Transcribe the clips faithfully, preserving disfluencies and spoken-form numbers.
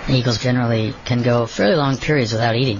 Eagles generally can go fairly long periods without eating.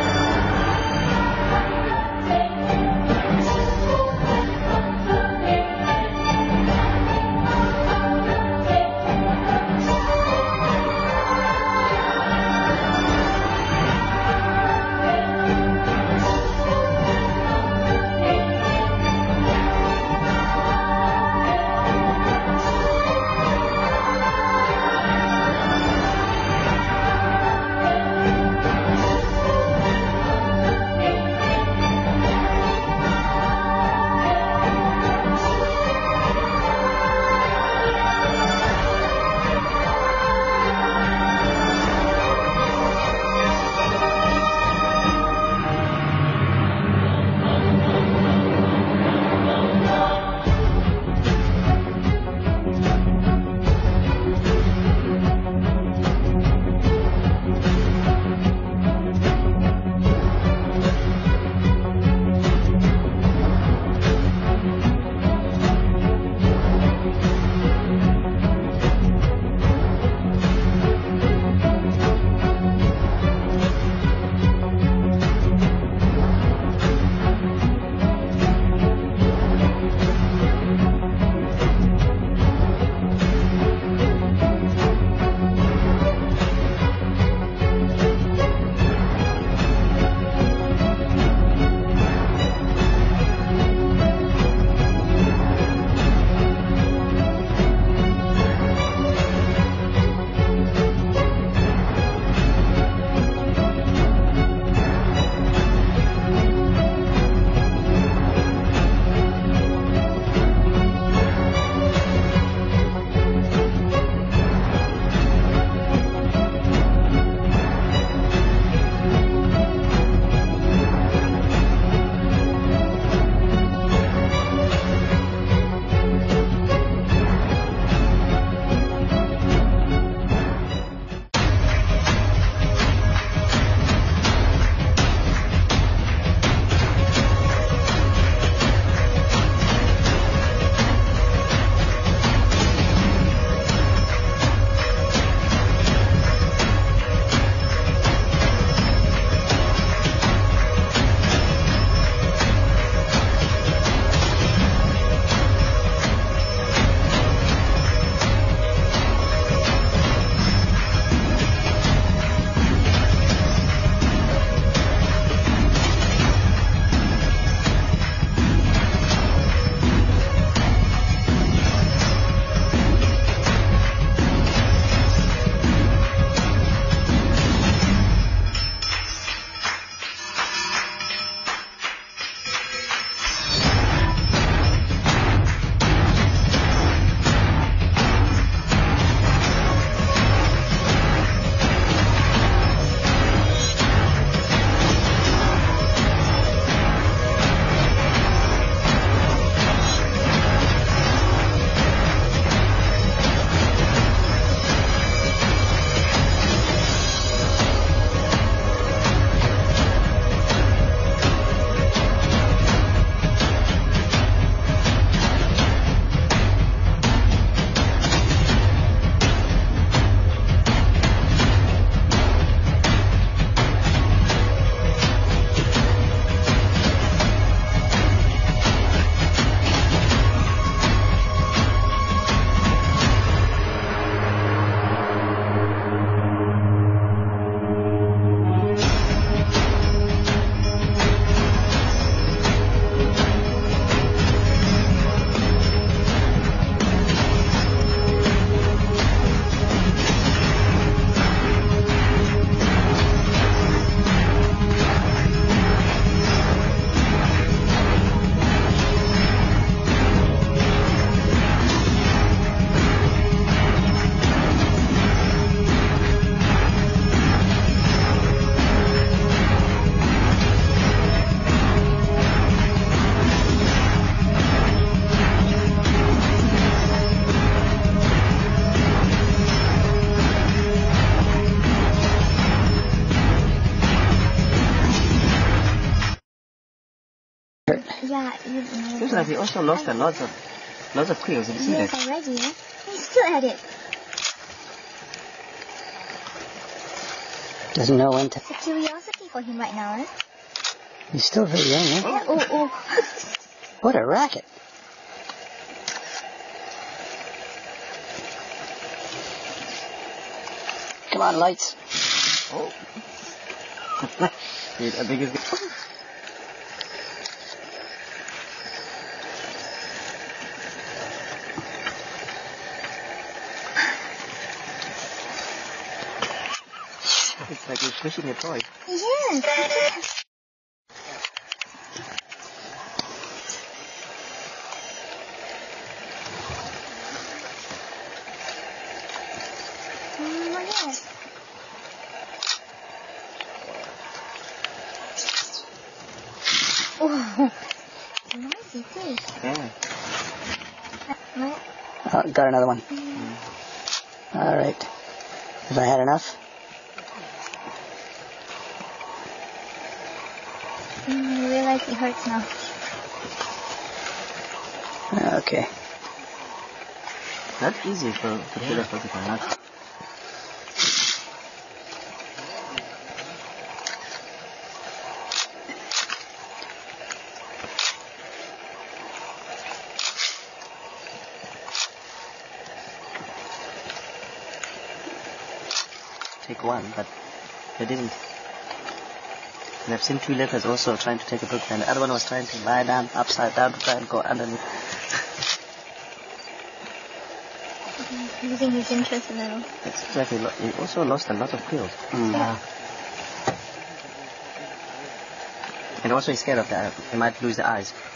Yeah, you know. Looks like we also lost a lot of lots of quills, isn't yes, it? already. He's still at it. Doesn't know when to. It's a curiosity for him right now, eh? He's still very young, eh? Yeah, oh, oh. What a racket. Come on, lights. Oh. Dude, I think it's good. It's like you're pushing a toy. Yes. Oh, yes. Oh, noisy too. Yeah. What? Oh, got another one. Mm. All right. Have I had enough? Mm, you realize it hurts now. Okay. That's easy for to put a focus on that. Take one, but they didn't. And I've seen two leopards also trying to take a book, and the other one was trying to lie down upside down to try and go underneath. Losing his interest a little. It seems like he, lo- he also lost a lot of quills. Mm. Yeah. And also he's scared of that. He might lose the eyes.